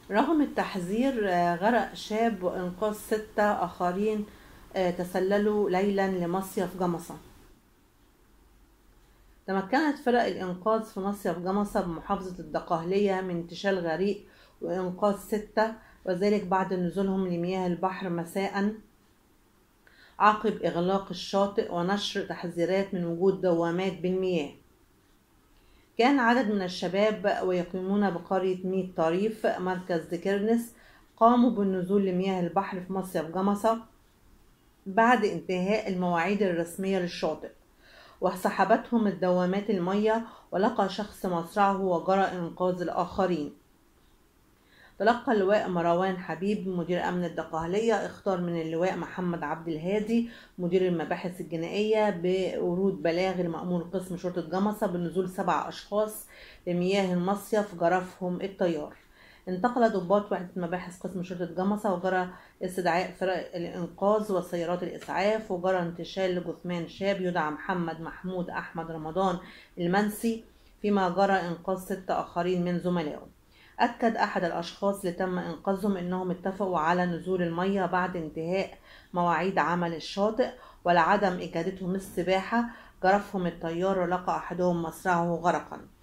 رغم التحذير غرق شاب وإنقاذ 6 آخرين تسللوا ليلا لمصيف جمصة. تمكنت فرق الإنقاذ في مصيف جمصة بمحافظة الدقهلية من انتشال غريق وإنقاذ 6، وذلك بعد نزولهم لمياه البحر مساء عقب إغلاق الشاطئ ونشر تحذيرات من وجود دوامات بالمياه. كان عدد من الشباب ويقيمون بقرية ميت طريف مركز دكرنس قاموا بالنزول لمياه البحر في مصيف جمصة بعد انتهاء المواعيد الرسمية للشاطئ، وسحبتهم الدوامات المية ولقى شخص مصرعه وجرى إنقاذ الآخرين. تلقى اللواء مروان حبيب مدير أمن الدقهلية اختار من اللواء محمد عبد الهادي مدير المباحث الجنائية بورود بلاغ لمأمور قسم شرطة جمصة بنزول 7 أشخاص لمياه المصيف جرفهم التيار. انتقل ضباط وحدة مباحث قسم شرطة جمصة وجرى استدعاء فرق الإنقاذ وسيارات الإسعاف، وجرى انتشال لجثمان شاب يدعى محمد محمود أحمد رمضان المنسي، فيما جرى إنقاذ 6 آخرين من زملائه. أكد أحد الأشخاص اللي تم إنقاذهم إنهم اتفقوا على نزول المية بعد انتهاء مواعيد عمل الشاطئ ولعدم إجادتهم السباحة جرفهم التيار ولقى أحدهم مصرعه غرقا.